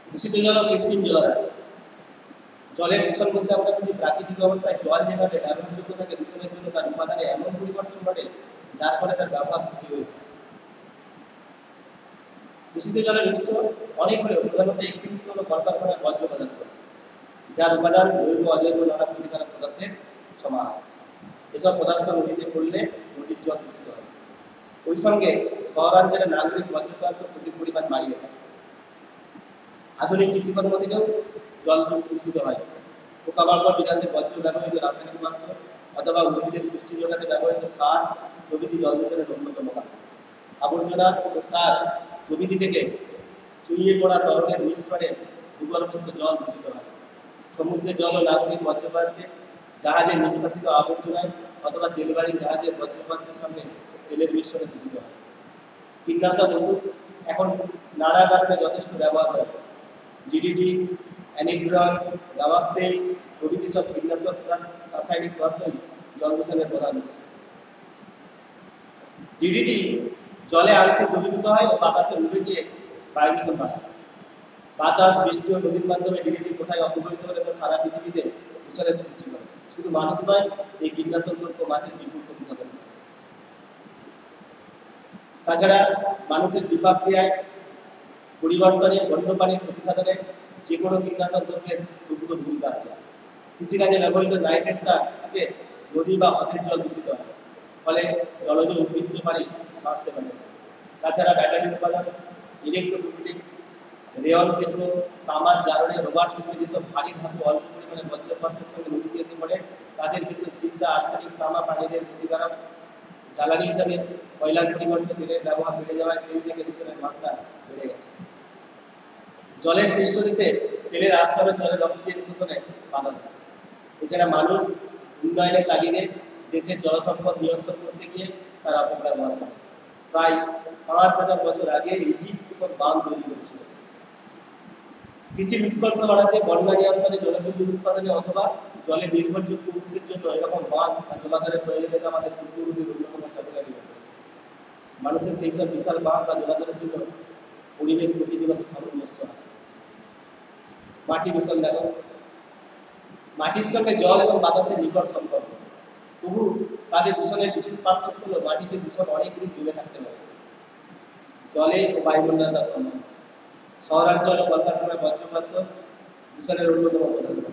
দূষিত জল ও কৃত্রিম জলাধার। জলের দূষণ বলতে আমরা বুঝি প্রাকৃতিক অবস্থায় জল যেভাবে ব্যবহারযোগ্য থাকে দূষণের জন্য তার উপাদানে এমন পরিবর্তন ঘটে যার ফলে তার ব্যবহার ক্ষতি হয়ে যায়। দূষিত জলের উৎস অনেক হলেও প্রধানত একটি উৎস হল কলকারখানার বর্জ্য পদার্থ, যার উপাদান জৈব অজৈব নানা ক্ষতিকারক পদার্থের সমাহার। এসব পদার্থ নদীতে পড়লে নদীর জল দূষিত হয়। ওই সঙ্গে শহরাঞ্চলে নাগরিক বর্জ্য পদার্থ ক্ষতির পরিমাণ বাড়িয়ে দেয়। আধুনিক কৃষিকর্ম থেকেও জল দূষিত হয়। পোকামাকড় বিনাশে বর্জ্য ব্যবহৃত রাসায়নিক মাধ্যম অথবা উদ্ভিদের পুষ্টি যোগাতে ব্যবহৃত সার প্রভৃতি জল দূষণের অন্যতম কারণ। আবর্জনা ও সার প্রভৃতি থেকে চুইয়ে পড়া তরলের মিশ্রণে ভূগর্ভস্থ জল দূষিত হয়। সমুদ্রের জল ও নাগরিক বর্জ্য পদার্থে জাহাজের নিষ্কাশিত আবর্জনায় অথবা তেলবাহী জাহাজের বর্জ্য পদার্থের সঙ্গে তেলের মিশ্রণে দূষিত হয়। কীটনাশক ওষুধ এখন নানা কারণে যথেষ্ট ব্যবহার হয়। ডিডিটি, অ্যানিড্রন, গাওয়াক্সেল প্রভৃতি সব কীটনাশক রাসায়নিক পদার্থই জল দূষণের প্রধান উৎস। ডিডিটি জলে আংশিক দ্রবীভূত হয় ও বাতাসে উড়ে গিয়ে বায়ু দূষণ বাড়ায়। বাতাস, বৃষ্টি ও নদীর মাধ্যমে ডিডিটি কোথায় অপব্যবহৃত হলে তা সারা পৃথিবীতে দূষণের সৃষ্টি করে। শুধু মানুষ নয়, এই কীটনাশক দ্রব্য মাছের বিপুল ক্ষতি সাধন করে। তাছাড়া মানুষের বিপাক ক্রিয়ায় পরিবর্তনে বন্যপ্রাণীর প্রতিসাধনে যে কোনো কীটনাশক দ্রব্যের প্রভূত ভূমিকা আছে। কৃষিকাজে ব্যবহৃত নাইট্রেট সার থেকে নদী বা হ্রদের জল দূষিত হয়, ফলে জলজ উদ্ভিদ প্রাণী বাঁচতে পারে। তাছাড়া ব্যাটারি উৎপাদন, ইলেকট্রোপ্রোটিক, রেয়ন শিল্প, তামার জারণে, রবার শিল্পে যেসব ভারী ধাতু অল্প পরিমাণে বর্জ্য পদার্থের সঙ্গে নদীতে এসে পড়ে তাদের ভিতরে সীসা, আর্সেনিক, তামা প্রাণীদের ক্ষতিকারক। জ্বালানি হিসাবে কয়লার পরিবর্তে তেলের ব্যবহার বেড়ে যাওয়ায় তেল থেকে দূষণের মাত্রা বেড়ে গেছে। জলের পৃষ্ঠদেশে তেলের আস্তরণ জলের অক্সিজেন শোষণে বাধা দেয়। এছাড়া মানুষ উন্নয়নের তাগিদে দেশের জলসম্পদ নিয়ন্ত্রণ করতে গিয়ে তার অপব্যবহার করে। প্রায় 5000 বছর আগে ইজিপ্ট প্রথম বাঁধ তৈরি করেছিল। কৃষির উৎকর্ষ বাড়াতে, বন্যা নিয়ন্ত্রণে, জলবিদ্যুৎ উৎপাদনে অথবা জলের নির্ভরযোগ্য উৎসের জন্য এরকম বাঁধ বা জলাধারের প্রয়োজনীয়তা আমাদের পূর্ববর্তী অন্যতম চাবিকাঠি হয়ে পড়েছে। মানুষের সেই সব বিশাল বাঁধ বা জলাধারের জন্য পরিবেশ প্রকৃতিগত সামঞ্জস্য হয়। মাটি দূষণ দেখো, মাটির সঙ্গে জল এবং বাতাসের নিকট সম্পর্ক। তবু তাদের দূষণের বিশেষ পার্থক্য হল মাটিতে দূষণ অনেক দিন জমে থাকতে পারে, জলে ও বায়ুমণ্ডলে তা সম্ভব। শহরাঞ্চল ও কলকারখানার বর্জ্য পদার্থ দূষণের অন্যতম প্রধান কারণ।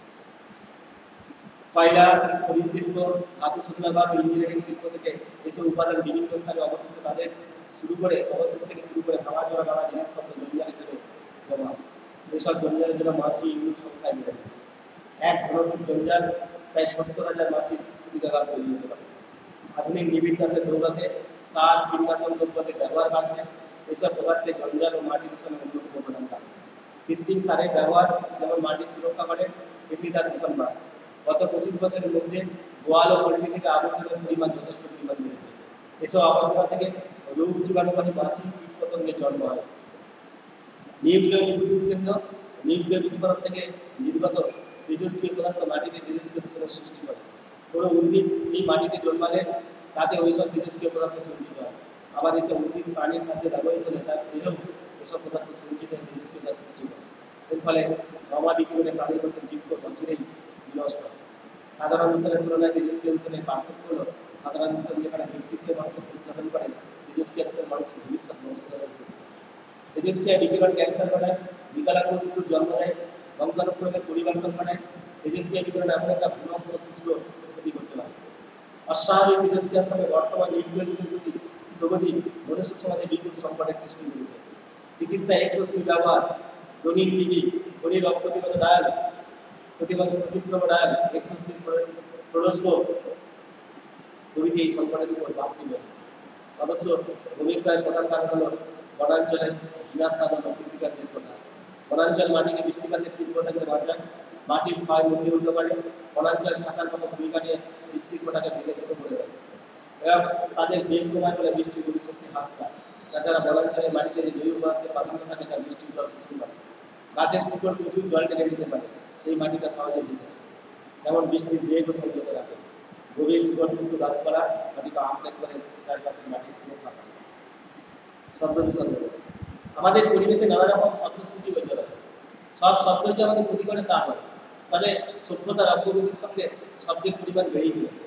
কয়লা, খনিজ শিল্প, ধাতু শোধনাগার ও ইঞ্জিনিয়ারিং শিল্প থেকে এসব উপাদান বিভিন্ন স্থানে অবশেষে থেকে শুরু করে ভাঙাচোরা নানা জিনিসপত্র জঞ্জাল হিসেবে ব্যবহার। এসব জঞ্জালের জন্য মাছি, ইঁদুর সংখ্যায় বেড়ে যায়। এক ঘনফুট জঞ্জাল প্রায় 70,000 মাছির সুবিধাগার তৈরি হতে পারে। আধুনিক নিবিড় চাষের দৌড়াতে সার, কীটনাশক দ্রব্যের ব্যবহার বাড়ছে। এসব পদার্থে জঞ্জাল ও মাটি দূষণের অন্যতম প্রধান কারণ। কৃত্রিম সারের ব্যবহার যেমন মাটি সুরক্ষা করে, তেমনি তার দূষণ বাড়ায়। গত 25 বছরের মধ্যে গোয়াল ও পোলট্রি থেকে আবর্জনার পরিমাণ যথেষ্ট পরিমাণ বেড়েছে। এসব আবর্জনা থেকে রোগ জীবাণুবাহী মাছি, কীটপতঙ্গের জন্ম হয়। নিউক্লিয় বিদ্যুৎ কেন্দ্র, নিউক্লিয় বিস্ফোরণ থেকে নির্গত তেজস্ক্রিয় পদার্থ মাটিতে তেজস্ক্রিয় দূষণের সৃষ্টি করে। কোনো উদ্ভিদ এই মাটিতে জন্মালে তাতে ওইসব তেজস্ক্রিয় পদার্থ সঞ্চিত হয়। আবার এসব উদ্ভিদ প্রাণীর খাদ্যে ব্যবহৃত হলে তার দেহেও এসব পদার্থ সঞ্চিত হয়ে তেজস্ক্রিয়তার সৃষ্টি করে। এর ফলে গামা বিকিরণে প্রাণীর পাশের জীবকোষ অচিরেই বিনষ্ট হয়। সাধারণ দূষণের তুলনায় তেজস্ক্রিয় দূষণের পার্থক্য হল, সাধারণ দূষণ যেখানে ব্যক্তিসীয় মানুষের প্রতিসাধন করে, তেজস্ক্রিয় দূষণ মানুষের ভবিষ্যৎ বংশধরের ক্ষতি করে। তেজস্ক্রিয় বিকিরণ ক্যান্সার ঘটায়, বিকলাঙ্গ শিশুর জন্ম দেয়, বংশানুক্রমের পরিবর্তন ঘটায়। তেজস্ক্রিয় বিকিরণ এমন একটা ভূনষ্ট শিশুর ক্ষতি করতে পারে। অস্বাভাবিক তেজস্ক্রিয়ার সঙ্গে বর্তমান নিউক্লিয় যুগের প্রগতি মনুষ্য সমাজে বিপুল সংকটের সৃষ্টি করেছে। চিকিৎসা এক্সরশ্মি ব্যবহার, রঙিন টিভি, খনির রোগ প্রতিক্রম ডায়াল, এক্সরশ্মি ফ্লোরোস্কোপ প্রভৃতি এই সংকটের উপর বাড়তি দেয়। অবশ্য ভূমিক্ষয়ের প্রধান কারণ হল বনাঞ্চলের বিনাশ সাধন ও কৃষিকার্যের প্রসার। বনাঞ্চল মাটিকে বৃষ্টিপাতের তীব্র থেকে বাঁচায়, মাটির ক্ষয় মন্দি হতে পারে। বনাঞ্চল ছাতার মতো ভূমিকা নিয়ে বৃষ্টিকটাকে ভেঙে ছোট করে দেয় এবং তাদের বেগ কমায় ফলে বৃষ্টির গতিশক্তি হ্রাস পায়। তাছাড়া বনাঞ্চলের মাটিতে যে জৈব পদার্থের প্রাধান্য থাকে তা বৃষ্টির জল শোষণ করে। গাছের শিকড় প্রচুর জল টেনে নিতে পারে, এই মাটিটা সহজে দিতে হয়। যেমন বৃষ্টির বেগও সংযত রাখে। গভীর শিকড়যুক্ত গাছপালা মাটিকে আঁকড়ে করে চারপাশের মাটির সুরক্ষা করে। শব্দ দূষণ। আমাদের পরিবেশে নানা রকম শব্দ শ্রুতি হয়ে চলে। সব শব্দ যে আমাদের ক্ষতি করে তা নয়, তবে সভ্যতার অগ্রগতির সঙ্গে শব্দের পরিমাণ বেড়েই চলেছে।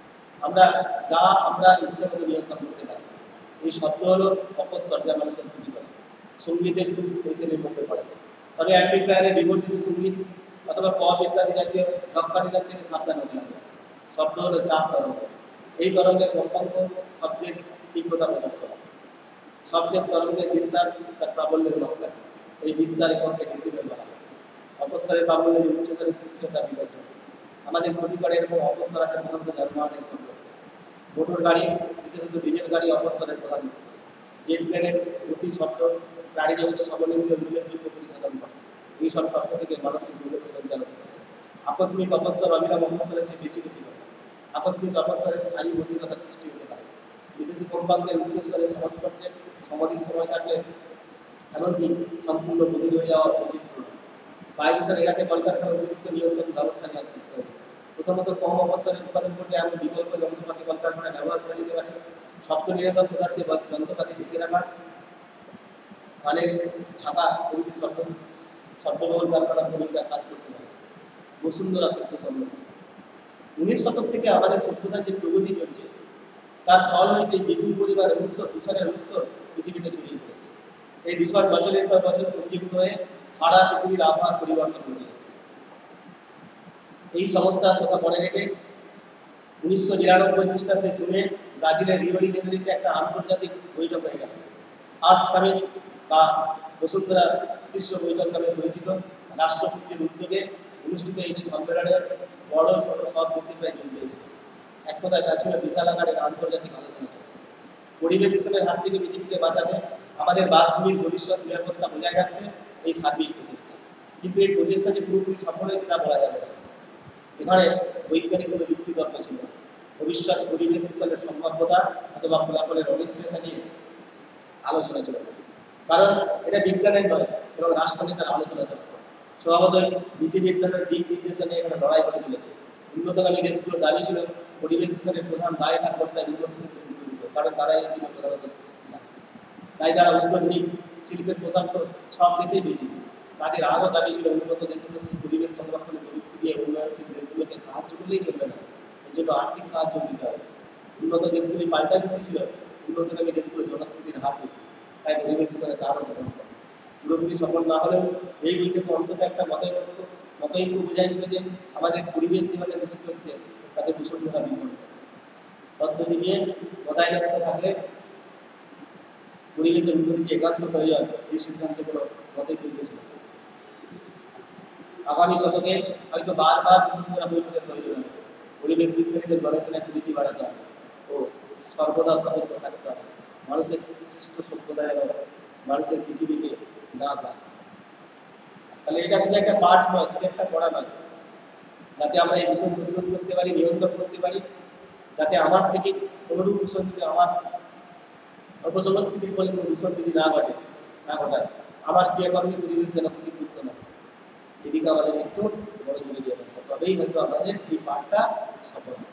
আমরা ইচ্ছা মতো নিয়ন্ত্রণ করতে পারি। এই শব্দ হলো অপস্বর, যা মানুষের ক্ষতি করে। সঙ্গীতের সুর এই শ্রেণীর মধ্যে পড়ে, তবে অ্যাম্পলিফায়ারে বিবর্তিত সঙ্গীত অথবা পপ ইত্যাদি জাতীয় ধক্কানিনাদ থেকে সাবধান হতে হবে। শব্দ হলো চাপ তরঙ্গ। এই তরঙ্গের কম্পাঙ্ক শব্দের তীব্রতা প্রদর্শন। শব্দের তরঙ্গের বিস্তার তার প্রাবল্যের লক্ষ্য। এই বিস্তার এককে ডেসিবেল বলা হয়। অপস্বরের প্রাবল্যের উচ্চস্বরের সৃষ্টি তার বিপর্যয়। আমাদের ক্ষতি করে এরকম অপস্বর আছে প্রধানত যানবাহনের শব্দ। মোটর গাড়ি, বিশেষত ডিজেল গাড়ি অপস্বরের প্রধান উৎস। জেট প্লেনের গতি শব্দ প্রাণী জগতে সর্বনিম্ন উল্লেখযোগ্য প্রতিসাধন করে। এই সব শব্দ থেকে মানসিক দুর্যোগ সঞ্চালিত হয়। আকস্মিক অপস্বর অবিরাম অপস্বরের চেয়ে বেশি ক্ষতি করে। আকস্মিক অপস্বরে স্থায়ী বধিরতার সৃষ্টি হতে পারে। বিশেষ কম্পাঙ্কের উচ্চস্তরের সংস্পর্শে সমাধির সময় থাকলে এমনকি সম্পূর্ণ বধির হয়ে যাওয়ার বৈচিত্র্য। বায়ু দূষণ এড়াতে কলকারখানার উপযুক্ত নিয়ন্ত্রণ ব্যবস্থা নেওয়া শিখতে হবে। প্রথমত কম অপস্বরে উৎপাদন করতে এমন বিকল্প যন্ত্রপাতি কলকারখানায় ব্যবহার করে দিতে পারে। শব্দ নিরোধক পদার্থে যন্ত্রপাতি ঢেকে রাখা, কানের ঢাকা প্রভৃতি শব্দবহুল কারখানার ভূমিকা কাজ করতে পারে। বসুন্ধরা সচেতন। 19 শতক থেকে আমাদের সভ্যতার যে প্রগতি চলছে তার ফল হয়েছে বিপুল পরিমাণ দূষণের উৎস পৃথিবীতে ছড়িয়ে পড়েছে। এই দূষণ বছরের পর বছর পুঞ্জীভূত হয়ে সারা পৃথিবীর আবহাওয়া পরিবর্তন করে দিয়েছে। এই সমস্যার কথা মনে রেখে 1999 খ্রিস্টাব্দে জুনে ব্রাজিলের রিও ডি জেনেরিওতে একটা আন্তর্জাতিক বৈঠক হয়ে গেল। আর্থ সামিট বা বসুন্ধরা শীর্ষ বৈঠক নামে পরিচিত রাষ্ট্রপতির উদ্যোগে অনুষ্ঠিত এই যে সম্মেলনে বড় ছোট সব দেশে প্রায় যোগ দিয়েছে। এক কথায় তা ছিল বিশাল আকারের আন্তর্জাতিক আলোচনা চক্র। পরিবেশ দূষণের হাত থেকে পৃথিবীকে বাঁচাতে, আমাদের বাসভূমির ভবিষ্যৎ নিরাপত্তা বজায় রাখতে এই সার্বিক প্রচেষ্টা। কিন্তু এই প্রচেষ্টা যে পুরোপুরি সফল হয়েছে তা বলা যাবে না। এখানে বৈজ্ঞানিক কোনো যুক্তিতর্ক ছিল। ভবিষ্যৎ পরিবেশ দূষণের সম্ভাব্যতা অথবা ফলাফলের অনিশ্চয়তা নিয়ে আলোচনা ছিল, কারণ এটা বিজ্ঞানের নয় এবং রাষ্ট্রনেতার আলোচনা চক্র। স্বভাবতই নীতিবিজ্ঞানের দিক নির্দেশনা নিয়ে এখানে লড়াই করে চলেছে। উন্নতগামী দেশগুলো দাবি ছিল পরিবেশ দূষণের প্রধান দায় ভাগ করতে হয় উন্নতশীল দেশগুলো দিত, কারণ তারা এই ছিল প্রধানত দায়ী। তাই তারা উদ্যোগ নিক, শিল্পের প্রসার সব দেশেই বেশি। তাদের আরও দাবি ছিল উন্নত দেশগুলো শুধু পরিবেশ সংরক্ষণে প্রযুক্তি দিয়ে উন্নয়নশীল দেশগুলোকে সাহায্য করলেই চলবে না, এর জন্য আর্থিক সাহায্য দিতে হবে। উন্নত দেশগুলি পাল্টা যুক্তি ছিল উন্নতগামী দেশগুলো জনস্ফীতির হার বেশি, তাই পরিবেশ দূষণে তারও গ্রহণ করে। পুরোপুরি সফল না হলেও এই বইটাকে অন্তত একটা মতৈক্য বোঝাইছিল যে আমাদের পরিবেশ যেভাবে দূষিত হচ্ছে তাতে দূষণ করা বিপদ পদ্ধতি নিয়ে মতায়নক্ত থাকলে পরিবেশের উন্নতি যে একান্ত প্রয়োজন এই সিদ্ধান্তে কোনো মতৈক্য দিয়েছিল। আগামী শতকে হয়তো বারবার বসুন্ধরা বৈঠকের প্রয়োজন হবে। পরিবেশ বিজ্ঞানীদের গবেষণায় নীতি বাড়াতে হবে ও সর্বদা সতর্ক থাকতে হবে। মানুষের সৃষ্ট সভ্যতা যেন মানুষের পৃথিবীকে না আসে। তাহলে এটা শুধু একটা পাঠ নয়, শুধু একটা পড়া নয়, যাতে আমরা এই দূষণ প্রতিরোধ করতে পারি, নিয়ন্ত্রণ করতে পারি, যাতে আমার থেকে কোনোরূপ দূষণ ছিল আমার অপসংস্কৃতির ফলে কোনো দূষণ যদি না ঘটায়, আমার ক্রিয়াকর্মী পরিবেশ যেন ক্ষতিগ্রস্ত না। এদিকে আমাদের একটু বড় জোরে দিয়ে থাকতে, তবেই হয়তো আমাদের এই পাঠটা সফল।